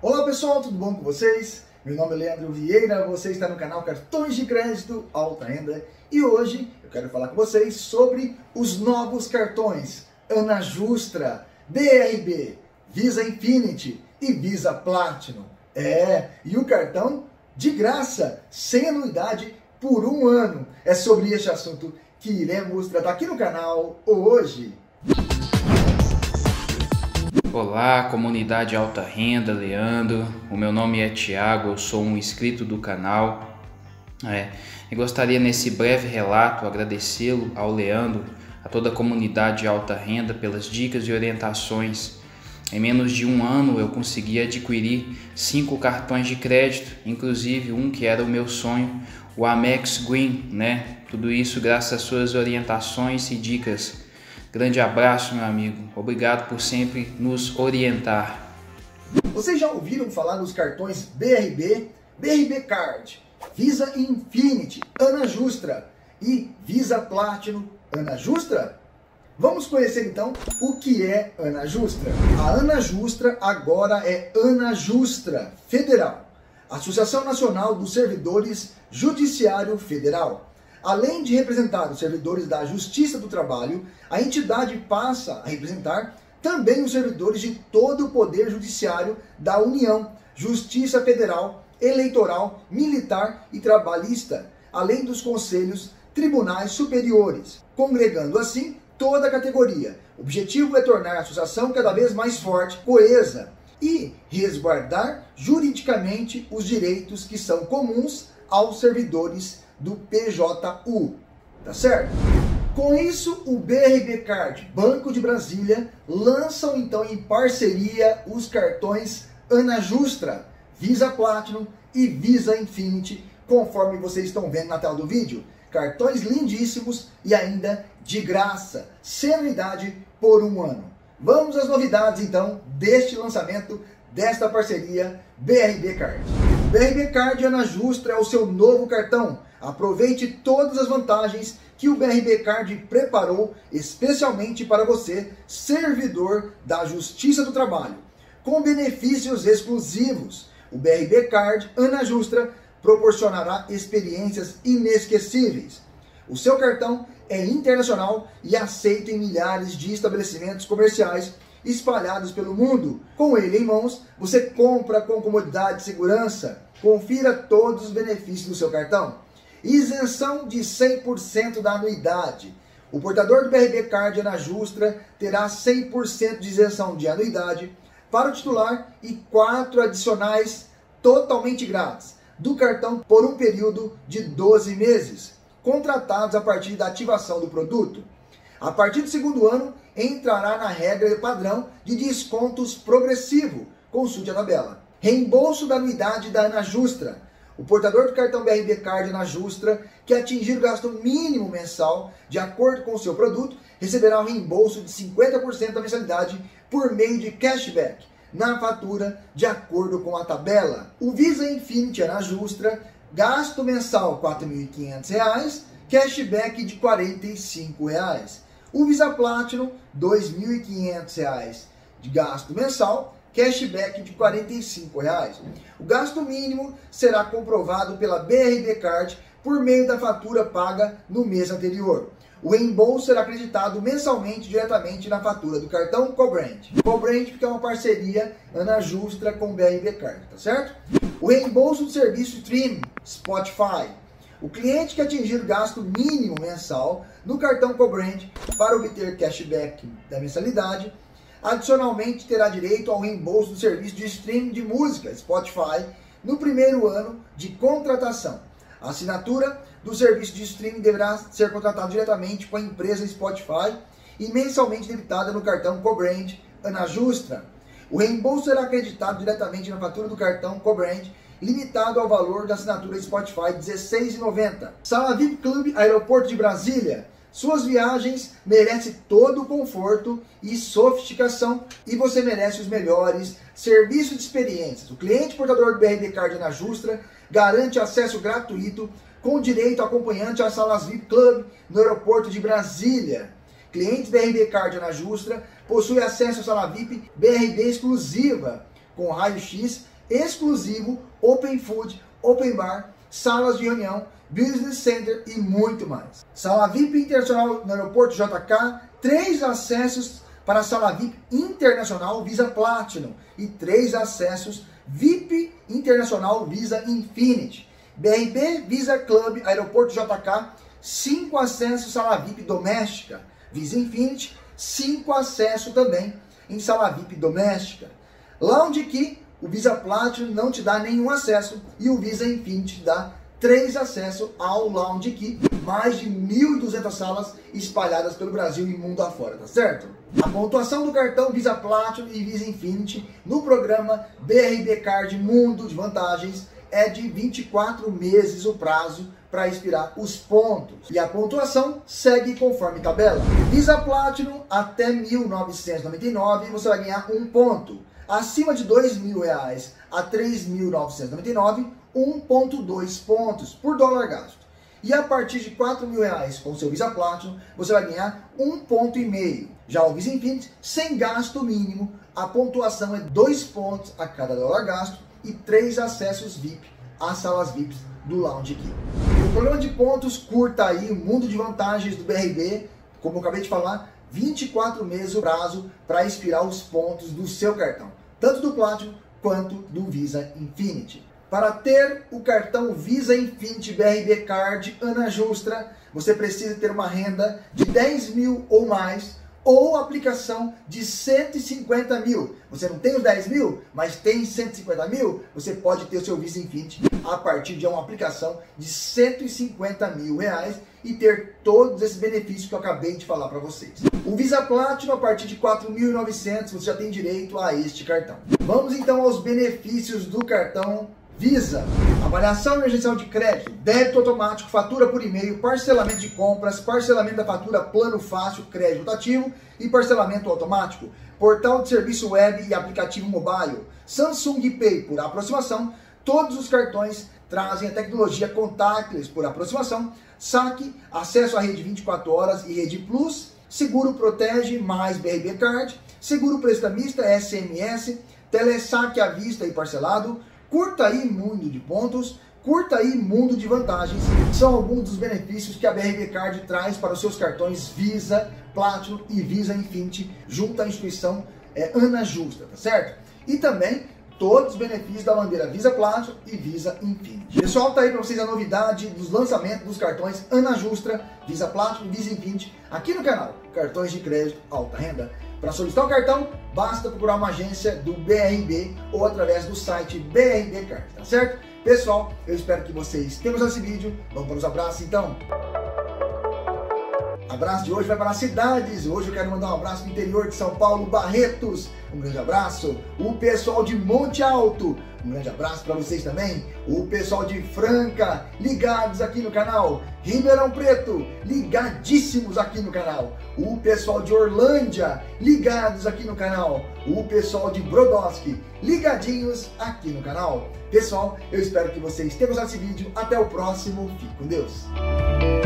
Olá pessoal, tudo bom com vocês? Meu nome é Leandro Vieira, você está no canal Cartões de Crédito Alta Renda e hoje eu quero falar com vocês sobre os novos cartões Anajustra, BRB, Visa Infinity e Visa Platinum. E o cartão de graça, sem anuidade por um ano. É sobre este assunto que iremos tratar aqui no canal hoje. Olá, comunidade Alta Renda, Leandro. O meu nome é Thiago, eu sou um inscrito do canal. E gostaria nesse breve relato agradecê-lo ao Leandro, a toda a comunidade Alta Renda pelas dicas e orientações. Em menos de um ano eu consegui adquirir 5 cartões de crédito, inclusive um que era o meu sonho, o Amex Green, Tudo isso graças às suas orientações e dicas. Grande abraço, meu amigo. Obrigado por sempre nos orientar. Vocês já ouviram falar dos cartões BRB, BRB Card, Visa Infinity, Anajustra e Visa Platinum, Anajustra? Vamos conhecer então o que é Anajustra. A Anajustra agora é Anajustra Federal, Associação Nacional dos Servidores Judiciário Federal. Além de representar os servidores da Justiça do Trabalho, a entidade passa a representar também os servidores de todo o Poder Judiciário da União, Justiça Federal, Eleitoral, Militar e Trabalhista, além dos conselhos tribunais superiores, congregando assim toda a categoria. O objetivo é tornar a associação cada vez mais forte, coesa e resguardar juridicamente os direitos que são comuns aos servidores do PJU, tá certo? Com isso, o BRB Card, Banco de Brasília, lançam então em parceria os cartões Anajustra, Visa Platinum e Visa Infinity, conforme vocês estão vendo na tela do vídeo. Cartões lindíssimos e ainda de graça, sem anuidade por um ano. Vamos às novidades então deste lançamento, desta parceria BRB Card. O BRB Card Anajustra é o seu novo cartão. Aproveite todas as vantagens que o BRB Card preparou especialmente para você, servidor da Justiça do Trabalho. Com benefícios exclusivos, o BRB Card Anajustra proporcionará experiências inesquecíveis. O seu cartão é internacional e aceito em milhares de estabelecimentos comerciais espalhados pelo mundo. Com ele em mãos, você compra com comodidade e segurança. Confira todos os benefícios do seu cartão. Isenção de 100% da anuidade. O portador do BRB Card Anajustra terá 100% de isenção de anuidade para o titular e 4 adicionais totalmente grátis do cartão por um período de 12 meses, contratados a partir da ativação do produto. A partir do segundo ano, entrará na regra padrão de descontos progressivo. Consulte a tabela. Reembolso da anuidade da Anajustra. O portador do cartão BRB Card Anajustra que atingir o gasto mínimo mensal de acordo com o seu produto receberá um reembolso de 50% da mensalidade por meio de cashback na fatura de acordo com a tabela. O Visa Infinity Anajustra, gasto mensal R$ 4.500, cashback de R$ 45. O Visa Platinum, R$ 2.500 de gasto mensal, cashback de R$ 45. O gasto mínimo será comprovado pela BRB Card por meio da fatura paga no mês anterior. O reembolso será acreditado mensalmente diretamente na fatura do cartão Cobrand. Cobrand porque é uma parceria Anajustra com o BRB Card, tá certo? O reembolso do serviço Stream, Spotify. O cliente que atingir o gasto mínimo mensal no cartão Cobrand para obter cashback da mensalidade, adicionalmente terá direito ao reembolso do serviço de streaming de música, Spotify, no primeiro ano de contratação. A assinatura do serviço de streaming deverá ser contratada diretamente com a empresa Spotify e mensalmente debitada no cartão Cobrand Anajustra. O reembolso será acreditado diretamente na fatura do cartão Cobrand, limitado ao valor da assinatura Spotify, R$ 16,90. Sala VIP Club, Aeroporto de Brasília. Suas viagens merecem todo o conforto e sofisticação e você merece os melhores serviços de experiências. O cliente portador do BRB Card Anajustra garante acesso gratuito com direito a acompanhante às salas VIP Club no Aeroporto de Brasília. Clientes BRB Card Anajustra possuem acesso à sala VIP BRB exclusiva com raio-x exclusivo, open food, open bar, salas de reunião, business center e muito mais. Sala VIP internacional no aeroporto JK, 3 acessos para a sala VIP internacional Visa Platinum e 3 acessos VIP internacional Visa Infinity. BRB Visa Club Aeroporto JK, 5 acessos sala VIP doméstica. Visa Infinity, 5 acessos também em sala VIP doméstica. Lounge Key, o Visa Platinum não te dá nenhum acesso e o Visa Infinity dá 3 acessos ao Lounge Key, mais de 1.200 salas espalhadas pelo Brasil e mundo afora, tá certo? A pontuação do cartão Visa Platinum e Visa Infinity no programa BRB Card Mundo de Vantagens é de 24 meses o prazo para expirar os pontos. E a pontuação segue conforme tabela. Visa Platinum até R$ 1.999 você vai ganhar 1 ponto. Acima de R$ 2.000 a R$ 3.999, 1,2 pontos por dólar gasto. E a partir de R$ 4.000 com seu Visa Platinum, você vai ganhar 1,5 ponto. Já o Visa Infinity, sem gasto mínimo, a pontuação é 2 pontos a cada dólar gasto e 3 acessos VIP às salas VIPs do Lounge Key. O programa de pontos curta aí o mundo de vantagens do BRB, como eu acabei de falar, 24 meses o prazo para expirar os pontos do seu cartão, tanto do Platinum quanto do Visa Infinity. Para ter o cartão Visa Infinity BRB Card Ana Justra, você precisa ter uma renda de 10 mil ou mais, ou aplicação de 150 mil. Você não tem os 10 mil, mas tem 150 mil, você pode ter o seu Visa Infinity a partir de uma aplicação de 150 mil reais e ter todos esses benefícios que eu acabei de falar para vocês. O Visa Platinum, a partir de 4.900, você já tem direito a este cartão. Vamos então aos benefícios do cartão Visa. Avaliação emergencial de crédito, débito automático, fatura por e-mail, parcelamento de compras, parcelamento da fatura plano fácil, crédito rotativo e parcelamento automático, portal de serviço web e aplicativo mobile, Samsung Pay por aproximação, todos os cartões trazem a tecnologia contactless por aproximação, saque, acesso à rede 24 horas e rede Plus, seguro protege mais BRB Card, seguro prestamista SMS, telesaque à vista e parcelado, curta aí mundo de pontos, curta aí mundo de vantagens. São alguns dos benefícios que a BRB Card traz para os seus cartões Visa, Platinum e Visa Infinity, junto à instituição Ana Justra, tá certo? E também todos os benefícios da bandeira Visa Platinum e Visa Infinity. Pessoal, tá aí para vocês a novidade dos lançamentos dos cartões Ana Justra, Visa Platinum e Visa Infinity aqui no canal Cartões de Crédito Alta Renda. Para solicitar o cartão, basta procurar uma agência do BRB ou através do site BRB Card, tá certo? Pessoal, eu espero que vocês tenham gostado desse vídeo. Vamos para os abraços então. Abraço de hoje vai para as cidades. Hoje eu quero mandar um abraço para o interior de São Paulo, Barretos. Um grande abraço. O pessoal de Monte Alto. Um grande abraço para vocês também. O pessoal de Franca, ligados aqui no canal. Ribeirão Preto, ligadíssimos aqui no canal. O pessoal de Orlândia, ligados aqui no canal. O pessoal de Brodowski, ligadinhos aqui no canal. Pessoal, eu espero que vocês tenham gostado desse vídeo. Até o próximo. Fique com Deus.